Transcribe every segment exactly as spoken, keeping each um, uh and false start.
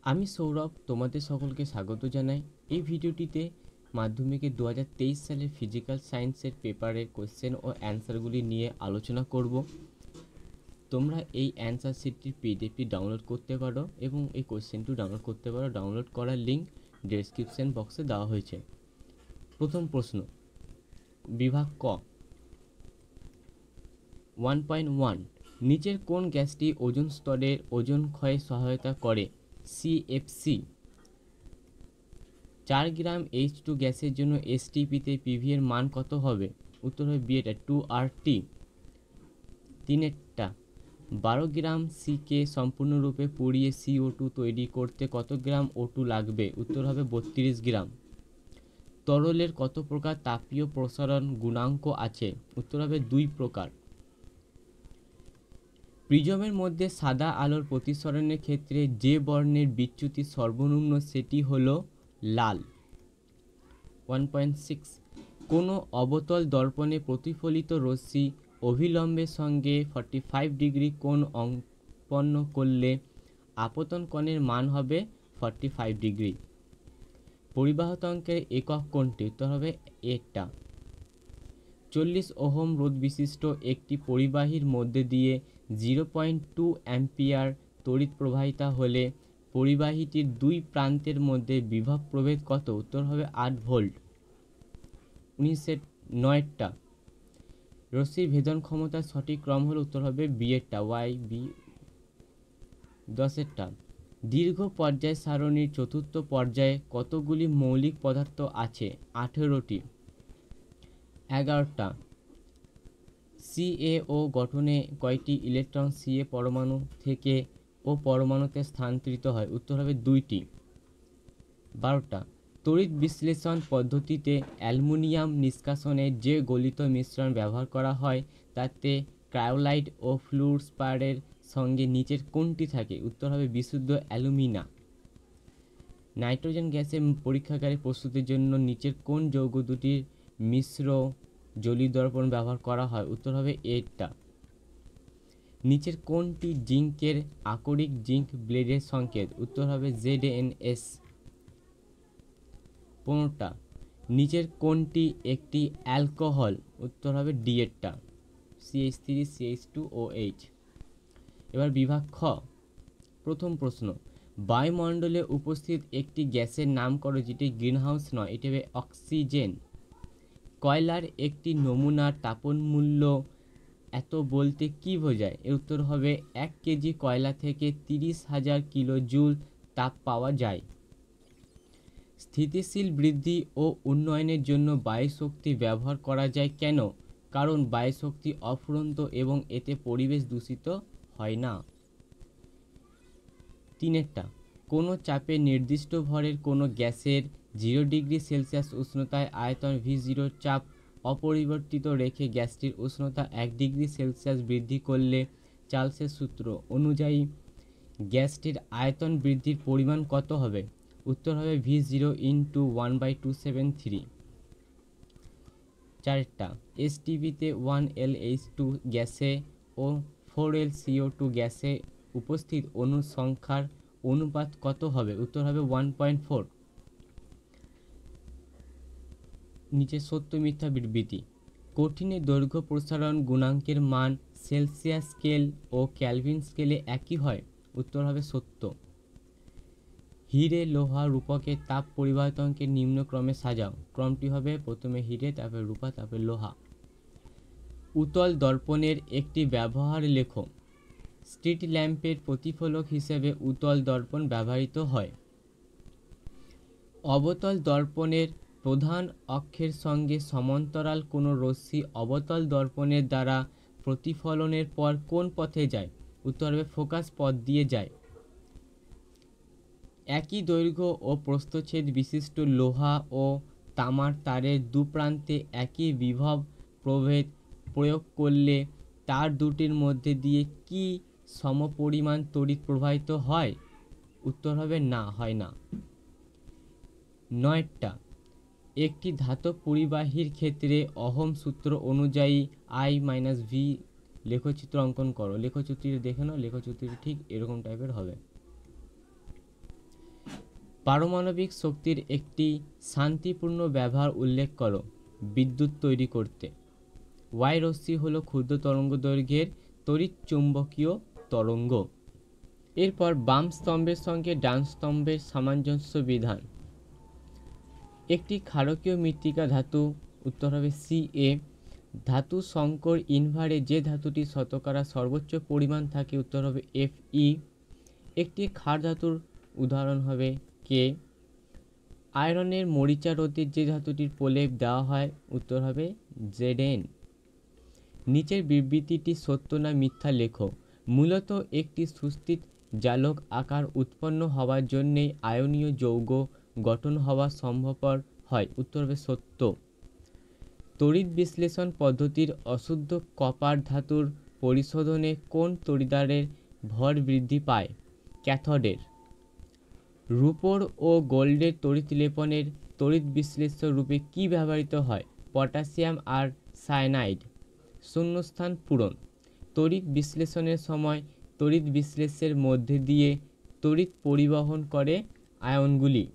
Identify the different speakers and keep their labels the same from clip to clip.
Speaker 1: আমি সৌরভ, তোমাদের সকলকে স্বাগত জানাই। এই ভিডিওটিতে মাধ্যমিকের দু হাজার তেইশ সালের ফিজিক্যাল সায়েন্সের পেপারের কোশ্চেন ও অ্যান্সারগুলি নিয়ে আলোচনা করব। তোমরা এই অ্যান্সার শিটটির পিডিএফটি ডাউনলোড করতে পারো এবং এই কোশ্চেনটি ডাউনলোড করতে পারো। ডাউনলোড করার লিঙ্ক ডেসক্রিপশন বক্সে দেওয়া হয়েছে। প্রথম প্রশ্ন, বিভাগ ক, ওয়ান পয়েন্ট ওয়ান, নিচের কোন গ্যাসটি ওজোন স্তরের ওজোন ক্ষয়ে সহায়তা করে? সিএফসি। চার গ্রাম এইচ টু গ্যাসের জন্য এসটিপিতে পিভি এর মান কত হবে? উত্তর হবে বি, এটা টু আর টি। তিনেরটা, বারো গ্রাম সিকে সম্পূর্ণরূপে পুড়িয়ে সিও টু তৈরি করতে কত গ্রাম ও টু লাগবে? উত্তর হবে বত্রিশ গ্রাম। তরলের কত প্রকার তাপীয় প্রসারণ গুণাঙ্ক আছে? উত্তর হবে দুই প্রকার। প্রিজমের মধ্যে সাদা আলোর প্রতিসরণের ক্ষেত্রে যে বর্ণের বিচ্যুতি সর্বনিম্ন সেটি হলো লাল। ওয়ান পয়েন্ট সিক্স, কোনো অবতল দর্পণে প্রতিফলিত রশ্মি অভিলম্বের সঙ্গে ফর্টি ফাইভ ডিগ্রি কোণ উৎপন্ন করলে আপতন কোণের মান হবে ফর্টি ফাইভ ডিগ্রি। পরিবাহতঙ্কের একক কোনটি? উত্তর হবে এটা। চল্লিশ ওহম রোধ বিশিষ্ট একটি পরিবাহীর মধ্যে দিয়ে জিরো পয়েন্ট টু অ্যাম্পিয়ার তড়িৎ প্রবাহিত হলে পরিবাহীটির দুই প্রান্তের মধ্যে বিভব প্রভেদ কত? উত্তর হবে আট ভোল্ট। উনিশের নয়টা, রশ্মির ভেদন ক্ষমতার সঠিক ক্রম হল? উত্তর হবে বি এরটা, ওয়াই বি। দশেরটা, দীর্ঘ পর্যায় সারণীর চতুর্থ পর্যায়ে কতগুলি মৌলিক পদার্থ আছে? আঠেরোটি। এগারোটা, সিএও গঠনে কয়টি ইলেকট্রন সিএ পরমাণু থেকে ও পরমাণুতে স্থানান্তরিত হয়? উত্তর হবে দুইটি। বারোটা, তড়িৎ বিশ্লেষণ পদ্ধতিতে অ্যালুমিনিয়াম নিষ্কাশনে যে গলিত মিশ্রণ ব্যবহার করা হয় তাতে ক্রায়োলাইট ও ফ্লুরস্পারের সঙ্গে নিচের কোনটি থাকে? উত্তর হবে বিশুদ্ধ অ্যালুমিনা। নাইট্রোজেন গ্যাসের পরীক্ষাগারে প্রস্তুতির জন্য নিচের কোন যৌগ দুটির মিশ্র জলীয় দর্পণ ব্যবহার করা হয়? উত্তর হবে এটা। নিচের কোনটি জিঙ্কের আকরিক জিঙ্ক ব্লেডের সংকেত? উত্তর হবে জেড এন এস। পনেরোটা, নিচের কোনটি একটি অ্যালকোহল? উত্তর হবে ডি এরটা, CH three CH two O H. এবার বিভাগ খ, প্রথম প্রশ্ন, বায়ুমণ্ডলে উপস্থিত একটি গ্যাসের নাম করো যেটি গ্রিনহাউস নয়। এটি হবে অক্সিজেন। কয়লার একটি নমুনার তাপন মূল্য এত বলতে কি বোঝায়? এর উত্তর হবে এক কেজি কয়লা থেকে তিরিশ হাজার কিলো জুল তাপ পাওয়া যায়। স্থিতিশীল বৃদ্ধি ও উন্নয়নের জন্য বায়ুশক্তি ব্যবহার করা যায় কেন? কারণ বায়ুশক্তি অফুরন্ত এবং এতে পরিবেশ দূষিত হয় না। তিনেরটা, কোনো চাপে নির্দিষ্ট ভরের কোনো গ্যাসের জিরো ডিগ্রি সেলসিয়াস উষ্ণতায় আয়তন ভি জিরো চাপ অপরিবর্তিত রেখে গ্যাসটির উষ্ণতা এক ডিগ্রি সেলসিয়াস বৃদ্ধি করলে চার্লসের সূত্র অনুযায়ী গ্যাসটির আয়তন বৃদ্ধির পরিমাণ কত হবে? উত্তর হবে V zero into one by two seven three. চারটা, এসটিপিতে ওয়ান এল এইচ টু গ্যাসে ও ফোর এল সিও টু গ্যাসে উপস্থিত অণুর সংখ্যার অনুপাত কত হবে? উত্তর হবে ওয়ান পয়েন্ট ফোর। নিচে সত্য মিথ্যা বিবৃতি। কঠিনের দৈর্ঘ্য প্রসারণ গুণাঙ্কের মান সেলসিয়াস স্কেল ও ক্যালভিন স্কেলে একই হয়। উত্তর হবে সত্য। হিরে, লোহা, রূপকের তাপ পরিবাহিতাঙ্কের নিম্ন ক্রমে সাজাও। ক্রমটি হবে প্রথমে হিরে, তারপরে রূপা, তারপরে লোহা। উতল দর্পণের একটি ব্যবহার লেখো। স্ট্রিট ল্যাম্পের প্রতিফলক হিসেবে উতল দর্পণ ব্যবহৃত হয়। অবতল দর্পণের প্রধান অক্ষের সঙ্গে সমান্তরাল কোনো রশ্মি অবতল দর্পণের দ্বারা প্রতিফলনের পর কোন পথে যায়? উত্তর হবে ফোকাস পথ দিয়ে যায়। একই দৈর্ঘ্য ও প্রস্থচ্ছেদ বিশিষ্ট লোহা ও তামার তারের দু প্রান্তে একই বিভব প্রভেদ প্রয়োগ করলে তার দুটির মধ্যে দিয়ে কি সমপরিমাণ তড়িৎ প্রবাহিত হয়? উত্তর হবে না, হয় না। নয়টা, একটি ধাতব পরিবাহীর ক্ষেত্রে অহম সূত্র অনুযায়ী আই মাইনাস ভি লেখচিত্র অঙ্কন করো। লেখচিত্রটি দেখে নাও, লেখচিত্রটি ঠিক এরকম টাইপের হবে। পারমাণবিক শক্তির একটি শান্তিপূর্ণ ব্যবহার উল্লেখ করো বিদ্যুৎ তৈরি করতে। ওয়াই রশ্মি হলো ক্ষুদ্র তরঙ্গদৈর্ঘ্যের তড়িৎ চুম্বকীয় তরঙ্গ। এরপর বাম স্তম্ভের সঙ্গে ডান স্তম্ভের সামঞ্জস্য বিধান। একটি ক্ষারকীয় মৃত্তিকা ধাতু, উত্তর হবে সি এ। ধাতু সংকর ইনভারে যে ধাতুটি শতকরা সর্বোচ্চ পরিমাণ থাকে, উত্তর হবে এফ ই। একটি ক্ষার ধাতুর উদাহরণ হবে কে। আয়রনের মরিচা রোধে যে ধাতুটির প্রলেপ দেওয়া হয়, উত্তর হবে জেড এন। নিচের বিবৃতিটি সত্য না মিথ্যা লেখো। মূলত একটি সুস্থিত জালক আকার উৎপন্ন হওয়ার জন্যেই আয়নীয় যৌগ গঠন হওয়া সম্ভবপর হয়, উত্তর হবে সত্য। তড়িৎ বিশ্লেষণ পদ্ধতির অশুদ্ধ কপার ধাতুর পরিশোধনে কোন তড়িৎদ্বারের ভর বৃদ্ধি পায়? ক্যাথোডের। রূপোর ও গোল্ডের তড়িৎ লেপনের তড়িৎ বিশ্লেষ্য রূপে কি ব্যবহৃত হয়? পটাশিয়াম আর সায়ানাইড। শূন্যস্থান পূরণ। তড়িৎ বিশ্লেষণের সময় তড়িৎ বিশ্লেষ্যের মধ্যে দিয়ে তড়িৎ পরিবহন করে আয়নগুলি।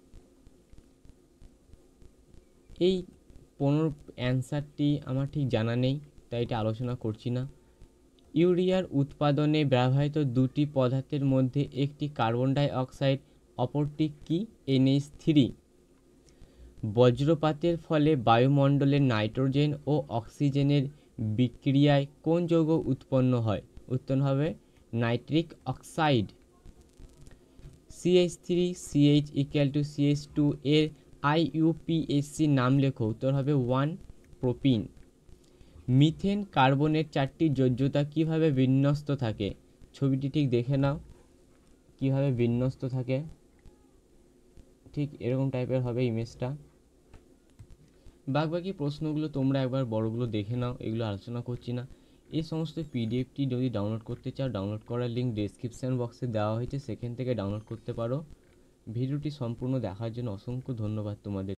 Speaker 1: এই পনেরো অ্যান্সারটি আমার ঠিক জানা নেই, তাই এটা আলোচনা করছি না। ইউরিয়ার উৎপাদনে ব্যবহৃত দুটি পদার্থের মধ্যে একটি কার্বন ডাই অক্সাইড, অপরটি কি? N H three. বজ্রপাতের ফলে বায়ুমণ্ডলের নাইট্রোজেন ও অক্সিজেনের বিক্রিয়ায় কোন যৌগ উৎপন্ন হয়? উত্তর হবে nitric oxide. C H three C H equal to C H two এর I U P S C নাম লেখো, উত্তর হবে ওয়ান প্রোপিন। মিথেন কার্বনের চারটি যোজ্যতা কিভাবে বিন্যস্ত থাকে? ছবিটি ঠিক দেখে নাও কিভাবে বিন্যস্ত থাকে, ঠিক এরকম টাইপের হবে ইমেজটা। বাকি প্রশ্নগুলো তোমরা একবার বড়গুলো দেখে নাও, এগুলো আলোচনা করছি না। এই সমস্ত পিডিএফটি যদি ডাউনলোড করতে চাও, ডাউনলোড করার লিঙ্ক ডেসক্রিপশন বক্সে দেওয়া হয়েছে, সেখান থেকে ডাউনলোড করতে পারো। ভিডিওটি সম্পূর্ণ দেখার জন্য অসংখ্য ধন্যবাদ তোমাদের।